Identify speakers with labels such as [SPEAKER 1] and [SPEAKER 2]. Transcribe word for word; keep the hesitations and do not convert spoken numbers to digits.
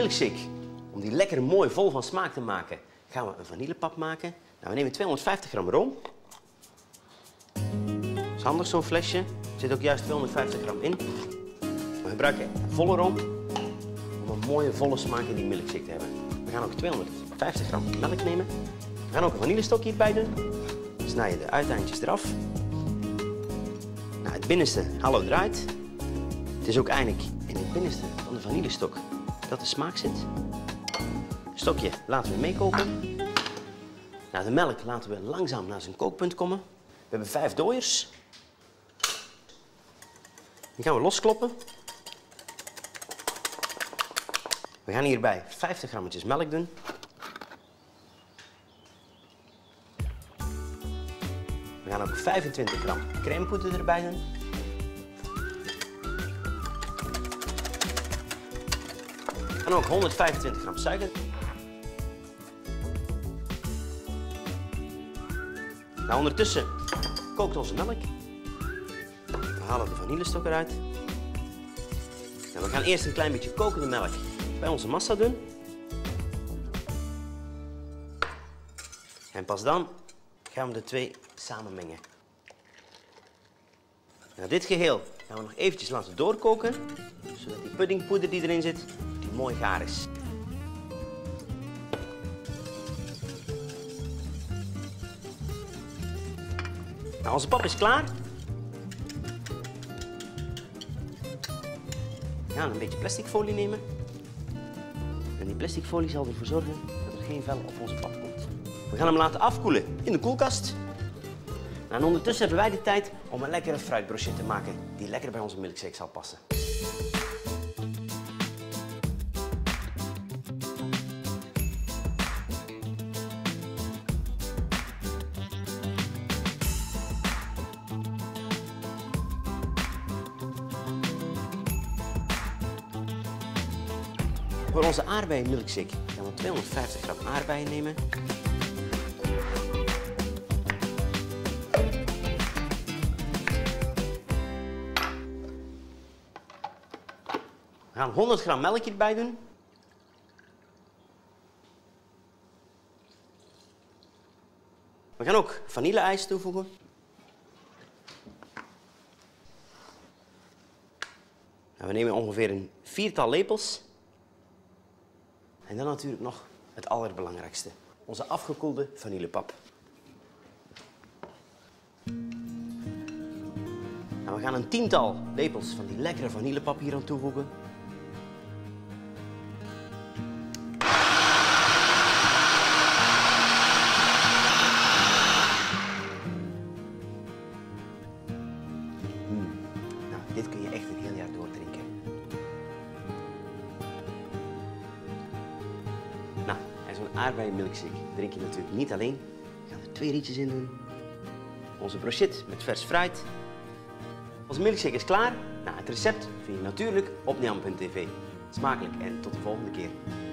[SPEAKER 1] milkshake, om die lekker mooi vol van smaak te maken, gaan we een vanillepap maken. Nou, we nemen tweehonderdvijftig gram room. Dat is handig, zo'n flesje. Er zit ook juist tweehonderdvijftig gram in. We gebruiken volle room om een mooie volle smaak in die milkshake te hebben. We gaan ook tweehonderdvijftig gram melk nemen. We gaan ook een vanillestokje hierbij doen. We snijden de uiteindjes eraf. Nou, het binnenste hallo draait. Het is ook eigenlijk in het binnenste van de vanillestok dat de smaak zit. Het stokje laten we meekoken. Nou, de melk laten we langzaam naar zijn kookpunt komen. We hebben vijf dooiers. Die gaan we loskloppen. We gaan hierbij vijftig grammetjes melk doen. We gaan ook vijfentwintig gram crèmepoeder erbij doen. En ook honderdvijfentwintig gram suiker. Nou, ondertussen kookt onze melk. We halen de vanillestok eruit. En we gaan eerst een klein beetje kokende melk bij onze massa doen. En pas dan gaan we de twee samen mengen. Nou, dit geheel gaan we nog eventjes laten doorkoken, zodat die puddingpoeder die erin zit, die mooi gaar is. Nou, onze pap is klaar. We gaan een beetje plastic folie nemen. En die plastic folie zal ervoor zorgen dat er geen vel op onze pap komt. We gaan hem laten afkoelen in de koelkast. Nou, en ondertussen hebben wij de tijd om een lekkere fruitbrochet te maken die lekker bij onze milkshake zal passen. Voor onze aardbeien milkshake gaan we tweehonderdvijftig gram aardbeien nemen. We gaan honderd gram melk hierbij doen. We gaan ook vanille-ijs toevoegen. En we nemen ongeveer een viertal lepels. En dan natuurlijk nog het allerbelangrijkste. Onze afgekoelde vanillepap. En we gaan een tiental lepels van die lekkere vanillepap hier aan toevoegen. Mm. Nou, dit kun je echt een heel jaar doordrinken. Nou, en zo'n aardbeienmilkshake drink je natuurlijk niet alleen. We gaan er twee rietjes in doen. Onze brochet met vers fruit. Onze milkshake is klaar. Nou, het recept vind je natuurlijk op Nian punt tv. Smakelijk en tot de volgende keer.